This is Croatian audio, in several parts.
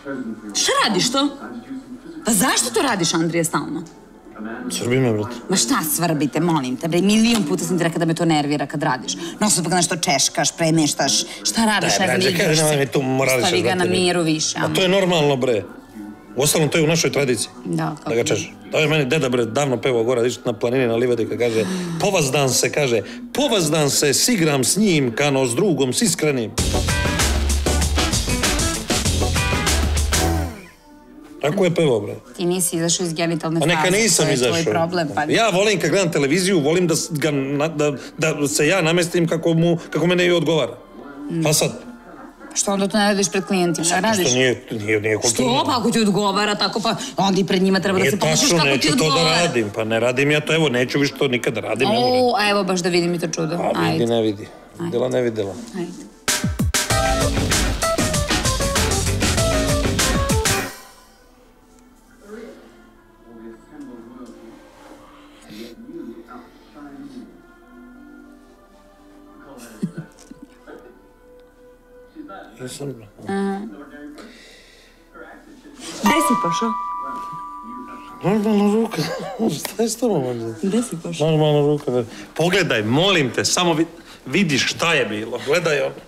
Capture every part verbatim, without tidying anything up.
Šta radiš to? Pa zašto to radiš, Andrija, stalno? Srbi me, brate. Ma šta svrbite, molim te, bre, milion puta sam ti rekao da me to nervira kad radiš. No sad pa nešto češkaš, premeštaš, šta radiš, ne znam, igraš se. Stavi ga na miru više. A to je normalno, bre. Uostalom, to je u našoj tradiciji. Da, kako da ga češ. To je meni deda, bre, davno pevao gora, išli na planini, na livadi, kad kaže povazdan se, kaže, povazdan se, sigram s njim, kano s drugom, s iskrenim. Tako je pevao, bre. Ti nisi izašao iz genitalne faze. A neka nisam izašao. To je tvoj problem, pa... Ja volim kad gledam televiziju, volim da se ja namestim kako mene i odgovara. Pa sad. Što onda to ne radiš pred klijentima? Što nije kulturno. Što? Pa ako ti odgovara tako, pa onda i pred njima treba da se ponašaš kako ti odgovara. Nije tačno, neću to da radim. Pa ne radim ja to, evo, neću više to nikad da radim. O, evo baš da vidim i to čudo. A vidi, ne vidi. Videla, ne videla. Ajde. Jesam. Gde si pošao? Normalno ruka. Šta je s tobom, Anđela? Gde si pošao? Normalno ruka. Pogledaj, molim te, samo vidiš šta je bilo. Gledaj ovo.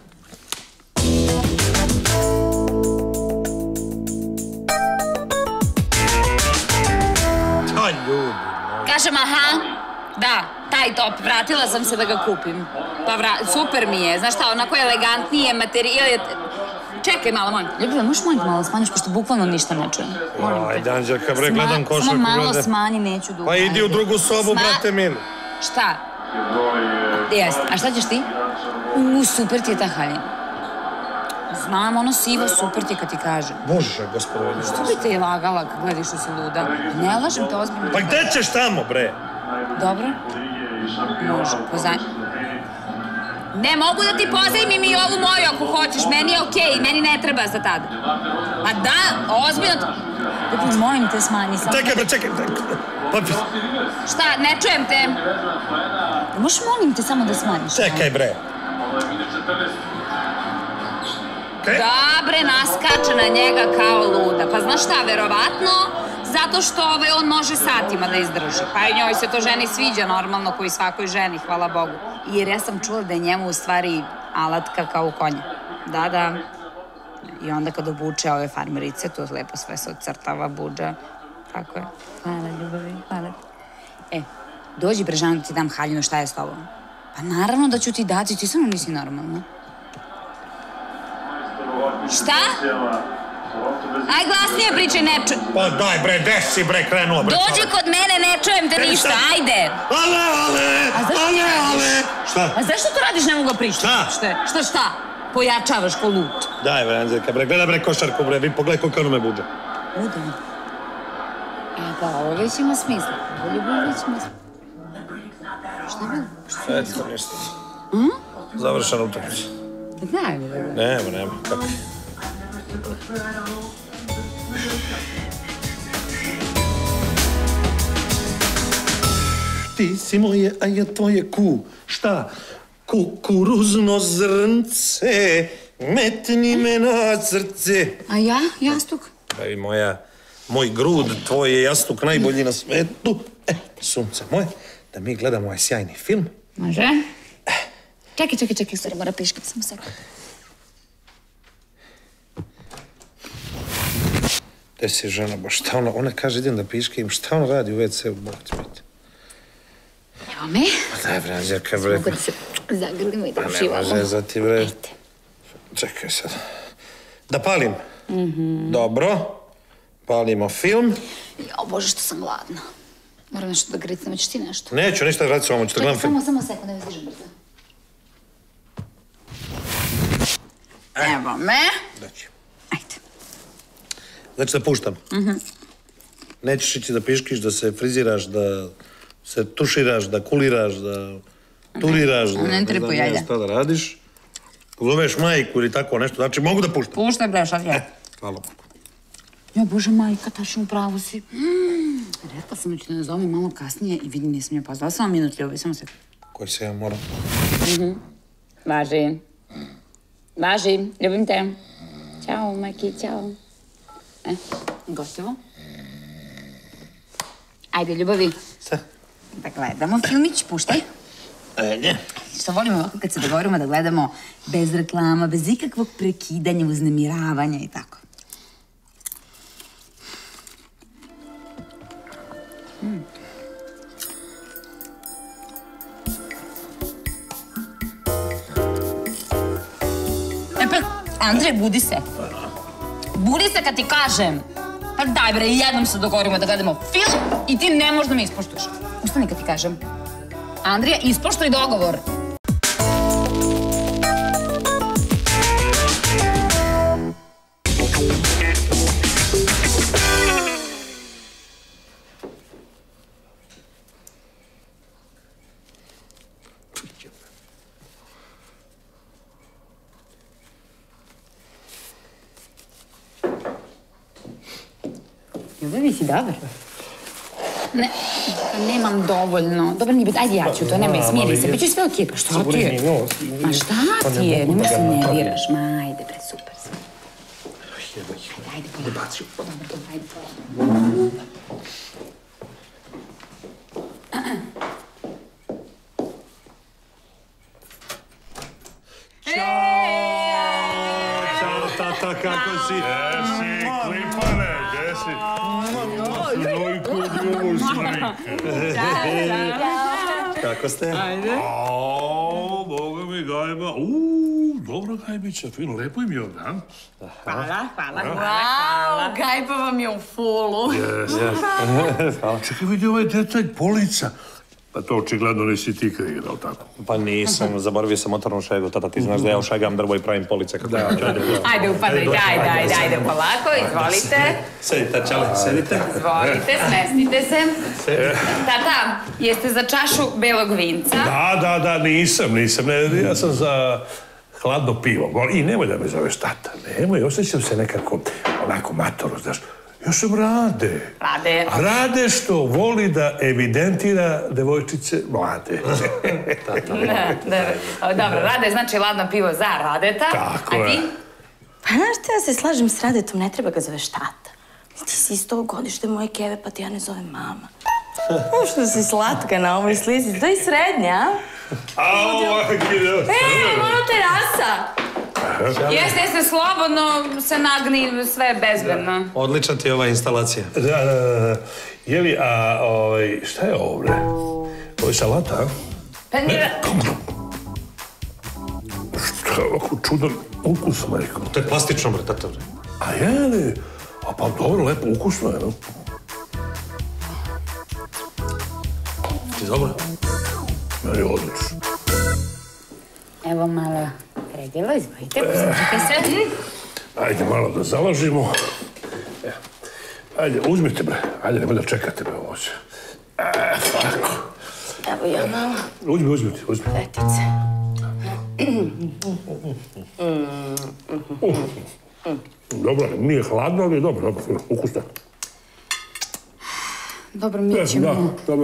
Taj ljudi. Kažem, aha, da, taj top, vratila sam se da ga kupim. Pa super mi je, znaš šta, onako elegantnije, materijal je... Čekaj malo, molim. Ljubila, možeš molim malo smanjiš, pošto bukvalno ništa ne čujem. Molim te. Ajde, Anđelka, bre, gledam košarku. Samo malo smanji, neću dugo. Pa idi u drugu sobu, brate mili. Šta? Jest, a šta ćeš ti? Uuu, super ti je ta haljina. Znam, ono sivo, super ti je kad ti kažem. Bože, gospodine. Što bi te je lagala kad gledaš što si luda? Ne lažem te ozbiljno. Pa gde ćeš tamo, bre? Dobro. Može, pozajmi. Ne mogu da ti pozajmim i ovu moju ako hoćeš, meni je okej, meni ne treba za tada. Pa da, ozbiljno... Dakle, molim te, smanji samo... Čekaj, ba, čekaj, papi. Šta, ne čujem te. Možeš, molim te, samo da smanjiš. Čekaj, bre. Da, bre, naskače na njega kao luda. Pa znaš šta, verovatno, zato što on može satima da izdrži. Pa i njoj se to ženi sviđa normalno, koji svakoj ženi, hvala Bogu. Jer ja sam čula da je njemu u stvari alatka kao u konja. Da, da. I onda kad obuče ove farmerice, to lepo sve se odcrtava, buđa. Tako je. Hvala, ljubavi, hvala. E, dođi Brežano da ti dam haljinu, šta je s tobom? Pa naravno da ću ti dati, ti samo nisi normalna. Šta? Aj glasnije pričaj, ne čujem. Pa daj bre, gde si bre krenuo bre? Dođi kod mene, ne čujem te ništa, ajde. Ale, ale, ale, ale. Šta? A zašto to radiš, ne mogu ga pričati? Šta? Šta, šta? Pojačavaš ko lut. Daj bre, Anđelka bre, gledaj bre košarku bre, vi pogledaj koliko ono me buđa. Bude. E pa, ovo već ima smisla. Ovo ljubav već ima smisla. Šta je bilo? Šta je to ništa? Završena utakmica. Daj mi da bude. Nema, nema, kako? Ti si moje, a ja tvoje ku. Šta? Kukuruzno zrnce, metni me na srce. A ja? Jastuk? Pa i moja, moj grud, tvoj je jastuk najbolji na svetu. E, sunce moje, da mi gledamo ovaj sjajni film. Može? Čekaj, čekaj, čekaj, stvari, mora piškati, samo sekund. Gde si žena, bo šta ona, ona kaže idem da piškim, šta ona radi u ve ce u, Bog ti biti? Evo me. Pa daj bre, Anđelka bre. Mogu da se zagrlimo i da uživamo. Pa ne može za ti bre. Ajde. Čekaj sad. Da palim? Dobro. Palimo film. Jo, Bože, što sam gladna. Moram nešto da gricam, ćeš ti nešto? Neću ništa da raditi s ovom, ću da gledam film. Samo, samo sekund, ne stižem brzo. Evo me. Daći. Ajde. Znači da puštam? Mhm. Nećeš ići da piškiš, da se friziraš, da se tuširaš, da kuliraš, da turiraš, da ne tripuj, ajde. Ne znam šta da radiš. Ako zoveš majku ili tako nešto, znači mogu da puštam? Puštaj bre, šta je? Hvala Bogu. Jo, Bože, majka, tačno u pravu si. Rekla sam da ću da ne zovem malo kasnije i vidim, nisam je pozvala. Samo minut, ljubi, samo se... Koji se ja moram? Važi. Važi, ljubim te. Ćao, majki, ćao. E, gotovo. Ajde, ljubavi. Šta? Da gledamo filmić, puštaj. Ajde. Što volimo ovako kad se dogovorimo da gledamo bez reklama, bez ikakvog prekidanja, uznemiravanja i tako. Mm. E pa, Andrej, budi se. Budi se kad ti kažem. Pa daj bre, jednom se dogovorimo da gledamo film i ti ne možda me ispoštuješ. Ustani kad ti kažem. Andrija, ispoštuj dogovor. Ljubavi si dobar. Ne, nemam dovoljno. Dobro, nije biti, ajde ja ću to, nemoj, smiri se. Biće sve okej, pa šta ti je? Ma šta ti je? Nemoj se nerviraš, ma ajde bre, super si. Ajde, polako. Dobro, dobro, ajde polako. Ćao, tata, kako si? Gde si, klipane, gde si? Kako ste? Ajde. Ao, boga mi, gajba. Uuu, dobro gajbića, fino, lepo im je ovdje, a? Hvala, hvala, hvala. Gajba vam je u fulu. Čekaj, vidi ovaj detalj, polica. Pa to očigledno nisi ti kriv, da li tako? Pa nisam, zaboravio sam motornu šegu. Tata, ti znaš da ja ušegam drvo i pravim police kako ja ću. Ajde, upadajte, ajde, ajde, ajde, polako, izvolite. Sedite, čale, sedite. Izvolite, smestite se. Tata, jeste za čašu belog vinca? Da, da, da, nisam, nisam. Ne, ja sam za hladno pivo. I nemoj da me zoveš tata. Nemoj, osjećam se nekako onako matoro, znaš. Još sam Rade. Rade. A Rade što voli da evidentira devojčice mlade. Dobro, Rade znači ladno pivo za Radeta. Tako je. A ti? Pa znaš te, ja se slažem s Radetom, ne treba ga zoveš tata. Ti si isto godište moje keve, pa ti ja ne zovem mama. Što si slatka na ovoj slici, to je srednja, a? A ovo je kideo. E, ono terasa! Jeste, jeste, slobodno se nagni, sve je bezbedno. Odlična ti je ova instalacija. Da, da, da. Jeli, a ovaj, šta je ovo, bre? Ovo je salata, a? Pa nije... Šta je ovako čudan ukus, majko? To je plastično, bre, tata, bre. A jeli? A pa dobro, lepo, ukusno je, no? Ti dobro? Meni je odlično. Evo malo predjelo, izvolite, poslušajte se. Ajde malo da zalažimo. Ajde, uzmite, bre. Ajde, nemoj da čekate, bre, ovo će. E, tako. Evo ja malo. Uzmi, uzmite, uzmite. Petice. Dobro, nije hladno, ali je dobro, dobro, ukusno. Dobro, mi ćemo... Da, dobro.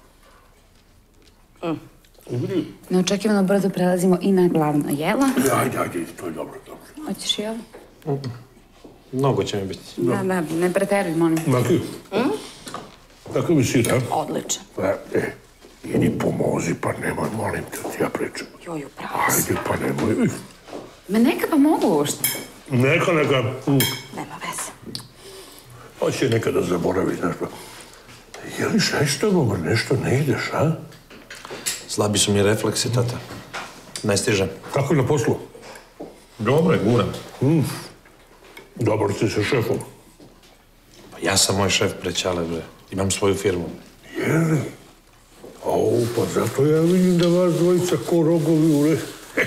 Neočekivano brzo prelazimo i na glavno jelo. Ajde, ajde, to je dobro, dobro. Hoćeš i ovo? Mnogo će mi biti. Da, da, ne preteruj, molim. Maki? Kako mi si, da? Odličan. E, idi pomozi, pa nemoj, molim te, ti ja pričam. Joj, upravo si. Ajde, pa nemoj. Ma neka pa mogu ušte. Neka, neka. Nema veze. Hoće nekada zaboravi, znaš pa. Je li šestavo, nešto ne ideš, a? Slabi su mi refleksi, tata. Ne stižem. Kako je na poslu? Dobro je, guram. Dobar si sa šefom. Pa ja sam moj šef pre Ćale, bre. Imam svoju firmu. Je li? Au, pa zato ja vidim da vas dvojica ko rogovi ure.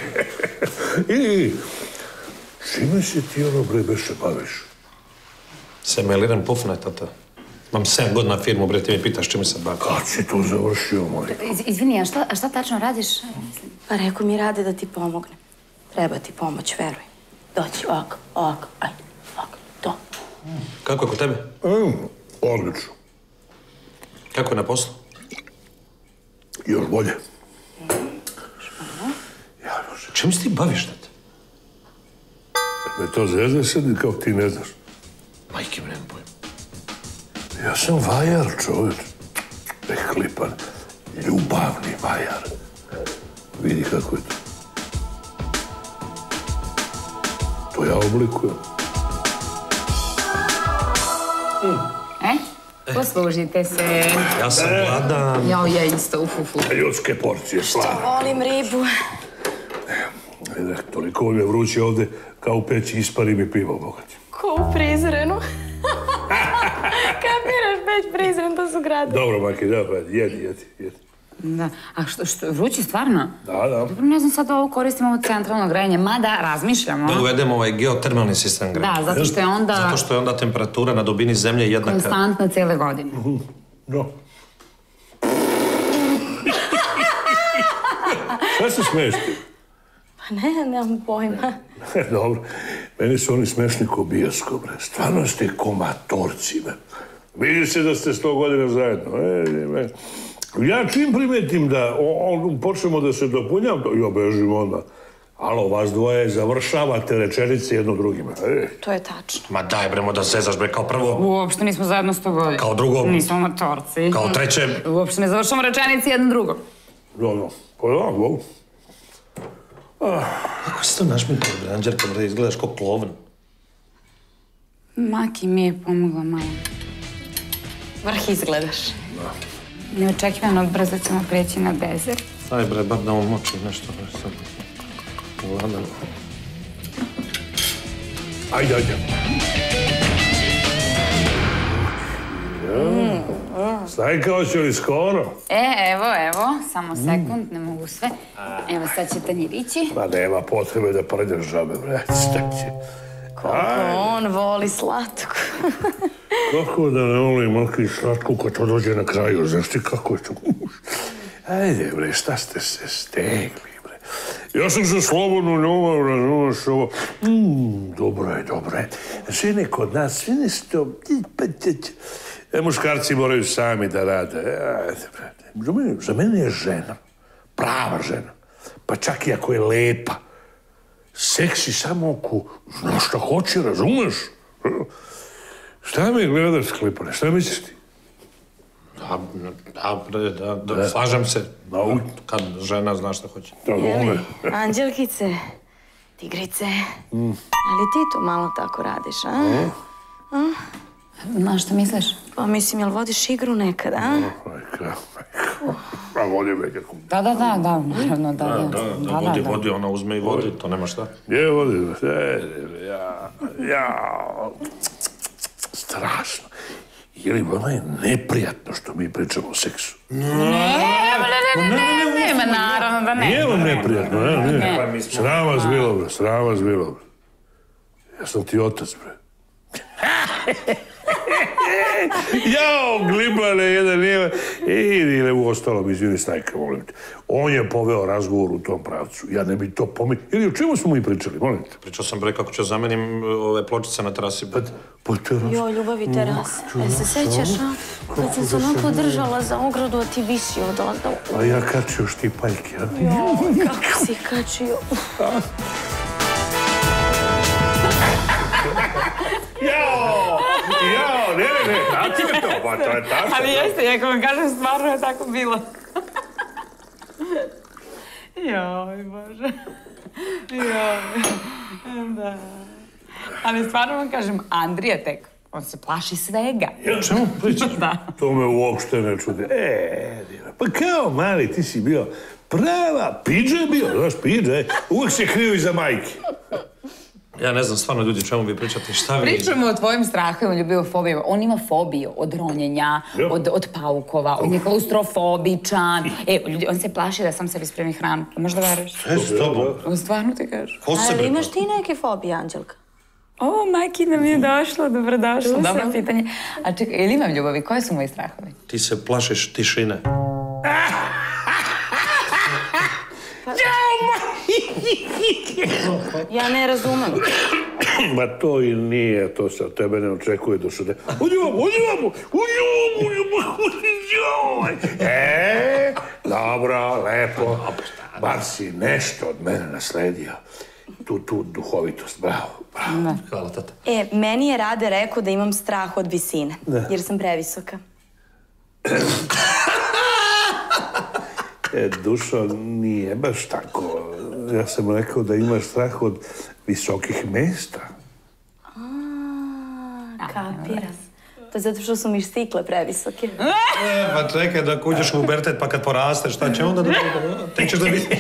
I, čime se ti ono, bre, beše baviš? Semeliram pufne, tata. Imam sedam godina firmu, bre, ti mi pitaš čime se bavim. Kad si to završio, moj? Izvini, a šta tačno radiš? Pa rekao mi Rade da ti pomogne. Treba ti pomoć, veruj. Doći ovako, ovako, ajde, ovako, to. Kako je kod tebe? Odlično. Kako je na poslu? Još bolje. Čemu se ti baviš, tata? Me to zezne sad kao ti ne znaš. Majke mi nemam pojma. Ja sam vajar, čovječ. E, Klipan, ljubavni vajar. Vidi kako je to. To ja oblikujem. E, poslužite se. Ja sam gladan. Jao, ja isto, uf, uf, uf. Ljudske porcije, slave. Volim ribu. Ede, toliko mi je vruće ovde, kao u peći ispari mi pivo, bogati. Ko u Prizrenu. Kapiraš, peć Prizren, to su grade. Dobro, Maki, dobro, jedi, jedi, jedi. Da, a što, što, vrući stvarno? Da, da. Dobro, ne znam, sad ovo koristimo ovo centralno grejanje, mada razmišljamo. Da uvedemo ovaj geotermalni sistem grejanja. Da, zato što je onda... Zato što je onda temperatura na dubini zemlje jednaka... Konstantna cijele godine. No. Šta se smiješ ti? Pa ne, nemam pojma. Dobro, meni su oni smešni ko bioskop, bre. Stvarno ste komatorci, bre. Vidi se da ste sto godina zajedno. E, e. Ja čim primetim da o, o, počnemo da se dopunjam, to ja bežim onda. Alo, vas dvoje završavate rečenice jedno drugima. E. To je tačno. Ma daj bremo da zezaš bre, kao prvo. Uopšte nismo zajedno sto godina. Kao drugo. Nismo matorci. Kao treće. Uopšte ne završamo rečenici jedno drugo. No, no. Pa da, mogu. Kako si to našminkao, bre, Anđelka, bre, izgledaš kao klovn. Maki mi je pomogla malo. Vrh izgledaš. Neočekivano brzo ćemo preći na dezert. Aj bre, bar da umoči nešto, bre, sad. Gladan. Ajde, ajde. Stajka, hoće li skoro? E, evo, evo, samo sekund, ne mogu sve. Evo, sad će tanjirići. Pa nema potrebe da predeš žabe, bre. Staći. Koliko on voli slatko. Kako da ne volim Maki slatku kad to dođe na kraju, znaš ti kako je to? Ajde, bre, šta ste se stegli, bre? Ja sam se slobodno ljubav, razumeš ovo. Mmm, dobro je, dobro je. Žene kod nas, sve nešto... E, muškarci moraju sami da rade. Ajde, bre. Za mene, za mene je žena, prava žena, pa čak i ako je lepa. Seksi samo ako zna šta hoće, razumeš? Šta mi gledaš, Klipane, šta misliš ti? Da, da, bre, da, da, slažem se. Kad žena zna šta hoće. Jeli, Anđelkice, tigrice, ali ti to malo tako radiš, a? A? Ma, što misliš? Pa mislim, jel vodiš igru nekad, a? Majka, majka. Pa vodi nekako. Da, da, da, da, naravno, da, da. Da, da, vodi, vodi, ona uzme i vodi, to nema šta. Gdje vodi? Ja, ja, strašno. Je li vama je neprijatno što mi pričamo o seksu? Ne, ne, ne, ne, ne, naravno da ne. Nije vam neprijatno, ne? Ne. Sram vas bilo, bre, sram vas bilo, bre. Ja sam ti otac, bre. Jao, glibane, jedan nije... Idi, ne u ostalom, izvini, Stajka, molim te. On je poveo razgovor u tom pravcu. Ja ne bi to pomislio. Ili o čemu smo mi pričali, molim te? Pričao sam, bre, kako ću zamenim ove pločice na terasi. Pa, pa teras. Jo, ljubavi teras. E, se sećaš, a? Kad sam se onako držala za ogradu, a ti visio odozdo. A ja kačio štipajke, a? Jo, kako si kačio. Jao! Jao, ne, ne, ne, tako je to, pa to je tako. Ali jeste, ja kao vam kažem, stvarno je tako bilo. Joj, Bože. Joj, da. Ali stvarno vam kažem, Andrija tek, on se plaši svega. Ja, čemu pričaš? Da. To me uopšte ne čude. E, Dina, pa kao mali, ti si bio prava, pidže je bio, znaš, pidže. Uvijek se krio iza majke. Ja ne znam, stvarno, ljudi, čemu vi pričate, šta vi... Pričamo o tvojim strahovima, ljubivofobijama. On ima fobiju od ronjenja, od, od paukova, on je klaustrofobičan. E, ljudi, on se plaši da sam sebi spremi hranu. Možda veruješ? Sve s tobom? On stvarno ti kaže. Ko se Ali bre... imaš ti neke fobije, Anđelka? O, majki nam je došlo, dobrodošlo. Dobro pitanje. A čekaj, ili imam ljubavi? Koje su moji strahovi? Ti se plašiš tišine. Ja ne razumem. Ma to i nije, to se od tebe ne očekuje do sada. Uđi vam, uđi vam, uđi vam, uđi vam, uđi vam. E, dobro, lepo. Bar si nešto od mene nasledio. tu, tu duhovitost. Bravo, bravo. Hvala, tata. E, meni je Rade rekao da imam strah od visine, jer sam previsoka. E, Dušo, nije baš tako. Ja sam rekao da imaš strah od visokih mesta. A, kapiram. To je zato što su mi štikle previsoke. E, pa čekaj da uđeš u pubertet, pa kad porasteš, šta će onda da bude? Ti ćeš da vidiš.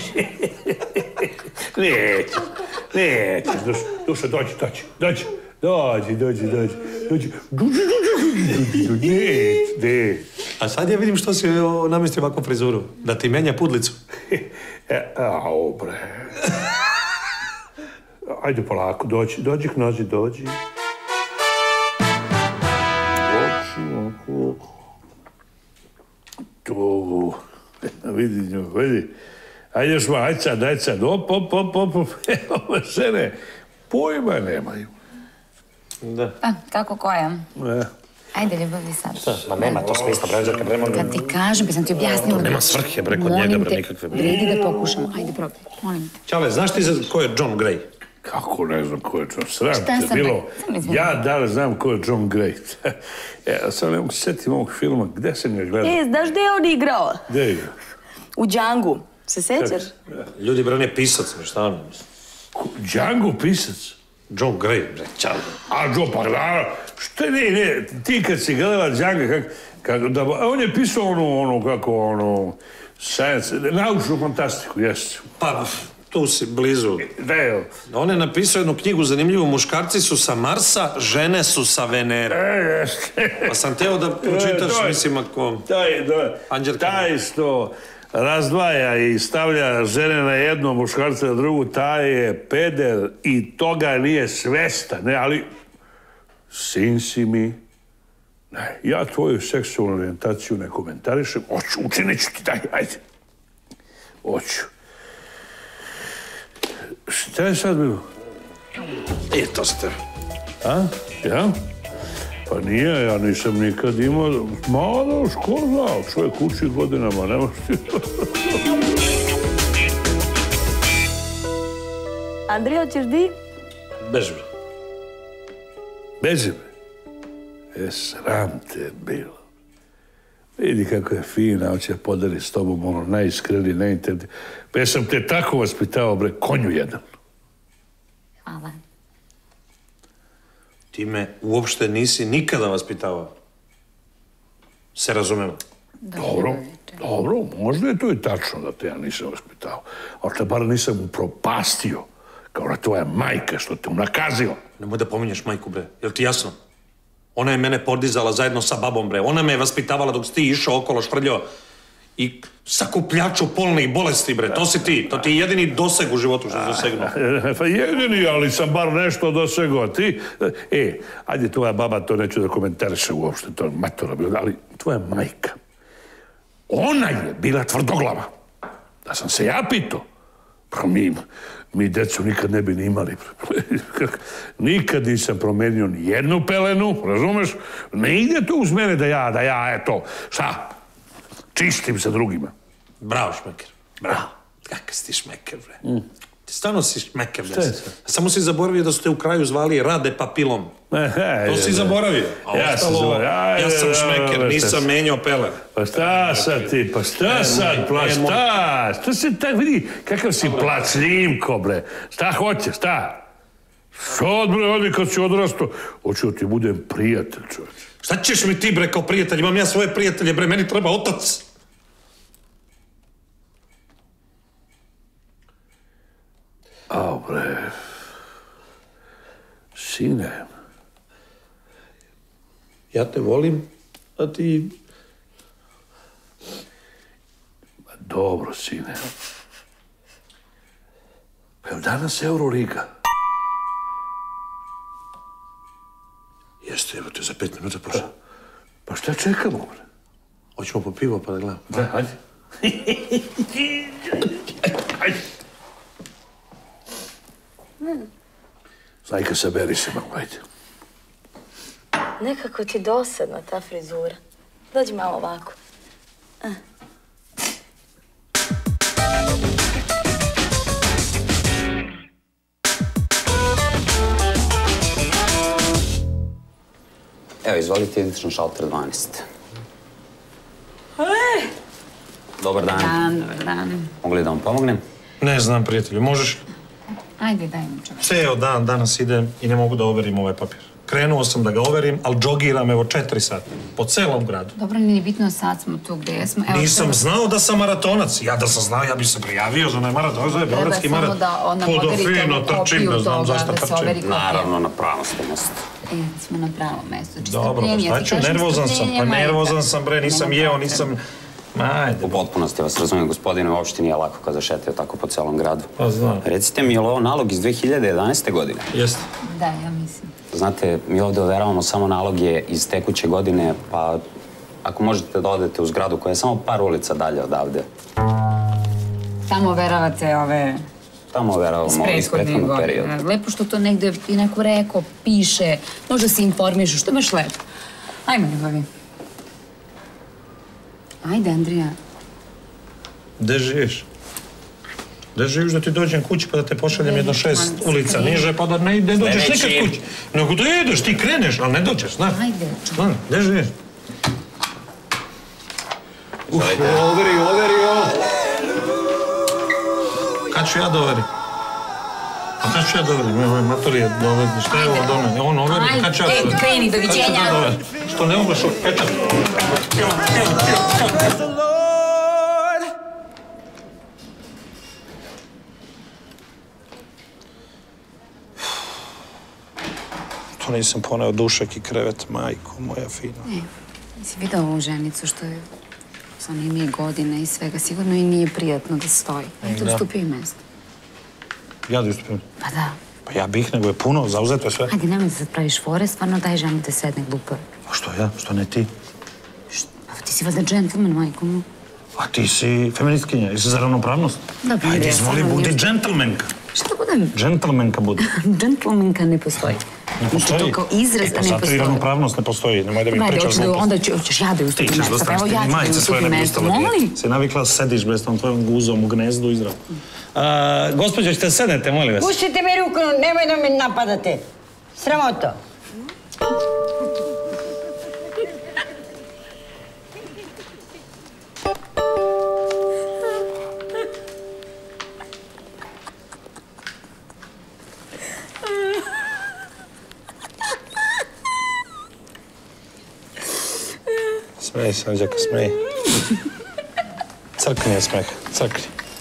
Nećeš, nećeš, Dušo, Dušo, dođi, dođi, dođi, dođi, dođi, dođi, dođi, dođi, dođi, dođi, neć, neć. A sad ja vidim što si namestio ovakvu frizuru, da ti menja pudlicu. E, ao, bre. Ajde polako, dođi, dođi k nozi, dođi. Tu, vidi nju, vidi. Ajde još malo, ajde sad, ajde sad, op, op, op, op, op. Ove žene pojma nemaju. Da. Pa, kako koja? E. Ajde, ljubavi sad. Ma nema to smisla, Bređerka, nema... Kad ti kažem, pa sam ti objasnila... Nema svrhe, bre, kod njega, bre, nikakve. Vredi da pokušamo. Ajde, probaj, molim te. Ćale, znaš ti ko je John Gray? Kako ne znam ko je John? Sram Šta te sam bilo. sam izvinila. Ja da li znam ko je John Gray. Ja sam ne mogu setim ovog filma. Gde sam ga gledao? E, znaš gde je on igrao? Gde je igrao? U Djangu. Se sećaš? Ljudi, bre, on je pisac, bre, šta ono? Django pisac? John Gray, bre, Ćale. A, Joe, pa da, što ne, ne, ti kad si gledala Djanga, kak, kak, da, on je pisao onu, onu, kako, onu, science, naučnu fantastiku, jesi. Pa, tu si blizu. Da je, On je napisao jednu knjigu zanimljivu, muškarci su sa Marsa, žene su sa Venere. e, jeste. Pa sam teo da pročitaš, mislim, ako... Taj, da, Anđelka. taj što razdvaja i stavlja žene na jednu, muškarce na drugu, taj je peder i toga nije svestan, ne, ali sin si mi. Ne, ja tvoju seksualnu orijentaciju ne komentarišem. Hoću, učinit ću ti, daj, ajde. Hoću. Šta je sad bilo? E, to ste tebe. A? Ja? Pa nije, ja nisam nikad imao... Malo, ško znao, čovjek uči godinama, nemaš ti... Andrija, hoćeš di? Beži, bre. Beži me. E, sram te bilo. Vidi kako je fina, hoće podari s tobom ono najiskreniji, najinterniji. Pa jesam te tako vaspitao, bre, konju jedan. Hvala. Ti me uopšte nisi nikada vaspitavao. Se razumemo. Dobro, dobro, možda je to i tačno da te ja nisam vaspitao. Ali te bar nisam upropastio, kao na tvoja majka što te unakazio. Nemoj da pominješ majku, bre. Jel ti jasno? Ona je mene podizala zajedno sa babom, bre. Ona me je vaspitavala dok si ti išao okolo šprljao i sakupljaču polnih bolesti, bre. To si ti. To ti je jedini doseg u životu što si dosegnuo. Pa jedini, ali sam bar nešto dosegao. Ti, e, ajde, tvoja baba, to neću da komentariše uopšte, to je matora bilo, ali tvoja majka, ona je bila tvrdoglava. Da sam se ja pitao, pa mi, mi decu nikad ne bi ni imali. Nikad nisam promenio ni jednu pelenu, razumeš? Ne ide to uz mene da ja, da ja, eto, šta, čistim sa drugima. Bravo, šmeker. Bravo. Kakav si ti šmeker, bre. Mm. Ti stvarno si šmeker, bre. je Samo si zaboravio da su te u kraju zvali Rade Papilom. E, To si zaboravio. A Ja sam ostalo, zaboravio. Ajde, ja sam ajde, šmeker, ajde, nisam šta- menjao pele. Pa šta sad ti, pa šta sad, pla, šta? Šta se tak vidi, kakav si placljivko, bre. Šta hoće, šta? Što, bre, odi kad si odrastao? Hoću da ti budem prijatelj, čovječ. Šta ćeš mi ti, bre, kao prijatelj? Imam ja svoje prijatelje, bre, meni treba otac. Ao, bre. Sine. Ja te volim, a ti... Dobro, sine. Pa je danas Euroliga? Jeste, evo te, za pet minuta počne. Pa šta čekamo, bre? Hoćemo po pivo pa da gledamo. Da, ajde. Ajde. Znajka, saberi se malo, ajde. Nekako ti dosadna ta frizura. Dođi malo ovako. Evo, izvolite, idete na šalter dvanaest. Dobar dan. Dan, dobar dan. Mogu li da vam pomognem? Ne znam, prijatelju, možeš? Ajde, daj mi čovjek. Ceo dan danas idem i ne mogu da overim ovaj papir. Krenuo sam da ga overim, ali džogiram evo četiri sata. Po celom gradu. Dobro, nije bitno, sad smo tu gde jesmo. Nisam znao da sam maratonac. Ja da sam znao, ja bi se prijavio za onaj maraton, za Beogradski maraton. Treba samo da namoderite kopiju toga, da se overi kopija. Naravno, na pravom ste mesto. E, smo na pravom mestu. Dobro, pa znaću, nervozan sam, pa nervozan sam, bre, nisam jeo, nisam... Ajde. U potpunosti vas razumijem, gospodine, uopšte nije lako kada šetaju tako po celom gradu. Pa znam. Recite mi, je li ovo nalog iz dve hiljade jedanaeste. godine? Jeste. Da, ja mislim. Znate, mi ovde overavamo samo naloge iz tekuće godine, pa ako možete da odete u zgradu koja je samo par ulica dalje odavde. Tamo overavate ove... Tamo overavamo iz prethodnog perioda. Lepo što to negde i neko rekao, piše, možda se informišu, što baš lepo. Ajmo, ljubavi. Ajde, Andrija. Gde živiš? Gde živiš da ti dođem kući pa da te pošaljem jedno šest ulica niže pa da ne dođeš nikad kući? Nego da ideš, ti kreneš, ali ne dođeš, znaš. Ajde. Znaš, gde živiš? Uf, overi, overi, overi. Kad ću ja da overim? A kad ću ja da overim? Evo je matorija, dovedi, šta je ovo do mene? On overi, kad ću ja da overim? Ajde, kreni, doviđenja. Što ne umreš u pečat? To nisam poneo dušak i krevet, majko moja fina. E, nisi vidio ovu ženicu što je sa njimi godine i svega, sigurno i nije prijatno da stoji. Ajde, ustupi mesto. Ja da ustupim? Pa da. Pa ja bih, nego je puno, zauzeto je sve. Ajde, nemoj da sad praviš fore, stvarno daj ženi da sedne glupa. A što ja? Što ne ti? Pa ti si valjda džentlmen, majko mu. A ti si feministkinja, jesi za ravnopravnost? Dobro, ajde, ja izvoli, stvarno budi nešto- džentlmenka. Šta budem? Džentlmenka budi. Džentlmenka ne postoji. Ne postoji? To kao izraz, E, a pa ne zato i postoji. ravnopravnost ne postoji, nemoj da mi Ajde, pričaš hoćeš da, gluposti. onda ću, hoćeš ja da Ti ustupim ćeš da mesto. Pa evo ostaneš, ja ti ću da majice svoje ustupim ne bi mesto. ustala. Molim? Si navikla da sediš bez tom tvojom guzom u gnezdu i zdravo. Gospođo, ćete sednete, molim vas. Pustite mi ruku, nemoj da me napadate. Sramoto. Smej se, Anđaka, smej. Crkni je smeh, crkni.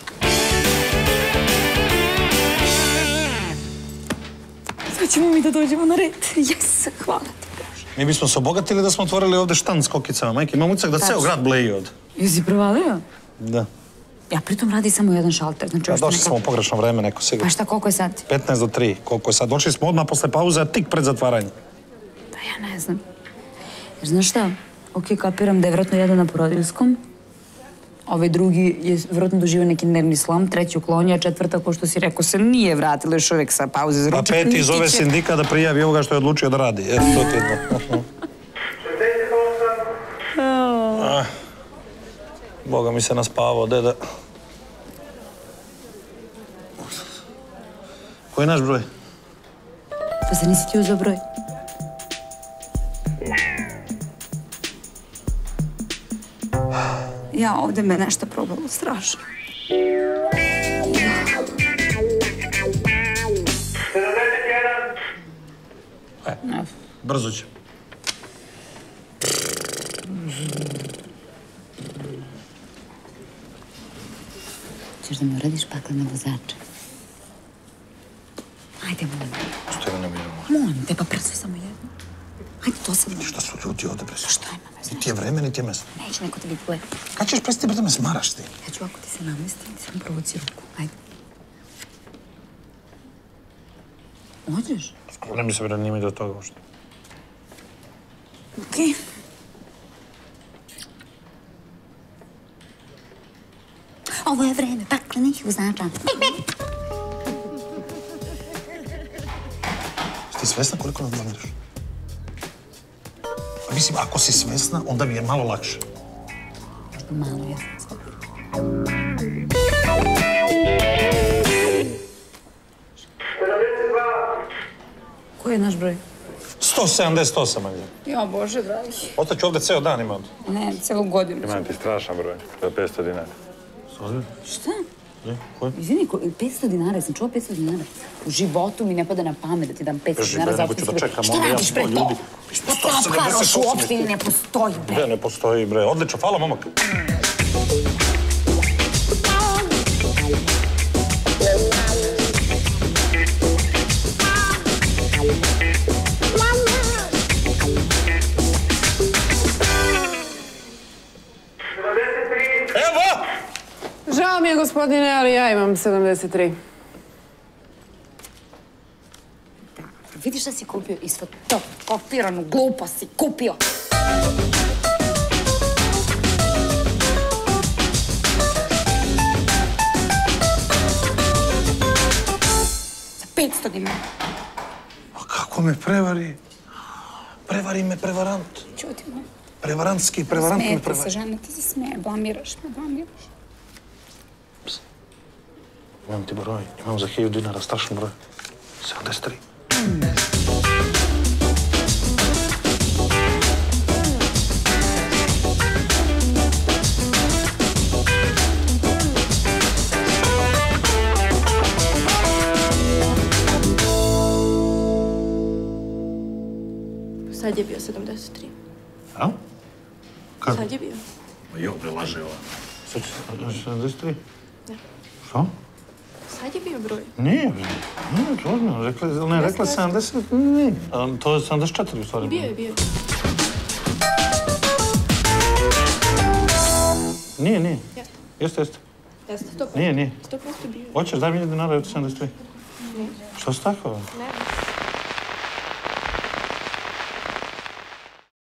Sad ćemo mi da dođemo na red. Jes, hvala ti. Mi bismo se obogatili da smo otvorili ovde štand s kokicama, majke. Imam ucak da ceo grad bleji ovde. Jesi provalio? Da. Ja pritom radi samo jedan šalter. Znači, A još to došli neka- smo u pogrešno vreme, neko sigurno. Pa šta, koliko je sad? petnaest do tri, koliko je sad. Došli smo odmah posle pauze, a tik pred zatvaranje. Pa ja ne znam. Jer znaš šta? Ok, kapiram da je vjerojatno jedan na porodiljskom. Ovaj drugi je vjerojatno doživio neki nervni slom, treći uklonio, a četvrta, ko što si rekao, se nije vratila još uvijek sa pauze za Pa ručak. peti niti zove će- sindika da prijavi ovoga što je odlučio da radi. Eto, to ti je to. Ah, Boga mi se naspavao, deda. Koji je naš broj? Pa se nisi ti uzeo broj? Ja, ovde me nešto probalo strašno. Brzo će. Češ da mi uradiš pakle na vozača? Ajde, molim. Što je ne bilo? Molim te, pa brzo samo jedno. Ajde, to sad molim. Šta su ljudi ovde, bre? Šta ima veze? Niti je vreme, niti je mesto. Neće neko te biti gleda. Kad ćeš prestati, bre, da me smaraš ti? Ja ću ovako ti se namestim, ti samo provoci ruku. Ajde. Hoćeš? Ne mi se, bre, nije mi do toga uopšte. Okej. Ovo je vreme paklenih vozača. Ti svesna koliko nas blamiraš? Mislim, ako si svesna, onda mi je malo lakše. Malo, ja sam sve. Koji je naš broj? sto sto sedamdeset osam. Jo, Bože, dragi. Ostaću ovde ceo dan ima ovde. Ne, celu godinu. Imam ti strašan broj, to je petsto dinara. Šta? Izvini, petsto dinara, sam čuo petsto dinara. U životu mi ne pada na pamet da ti dam petsto dinara za opštinu. Šta radiš pre to? Pa tapkaroš u opštini ne postoji, bre. Bre, ne postoji, bre. Odlično, hvala, momak. Žao mi je, gospodine, ali ja imam sedamdeset tri. Da, vidiš šta si kupio? Isto to, kopiranu glupost si kupio. Za petsto dinara. A kako me prevari? Prevari me prevarant. Čuti me. Prevarantski, prevarant me prevari. Smijete se, žena ti se smeje, blamiraš me, blamiraš. Imam ti broj, imam za hiljadu dinara, strašan broj. sedamdeset tri. Sad je bio sedamdeset tri. A? Kad? Sad je bio. Ma jo, bre, laže ova. Sad će sedamdeset tri? Da. Što? Sad je bio broj. Nije, bre. Nije, to ozbiljno. Rekla, ne, rekla sedamdeset, nije. To je sedamdeset četiri, u stvari. Bio je, bio je. Nije, nije. Jeste. Jeste, jeste. Jeste, sto posto. Nije, nije. sto posto bio je. Hoćeš, daj mi dinara, evo ti sedamdeset tri. Ne. Što si tako? Ne.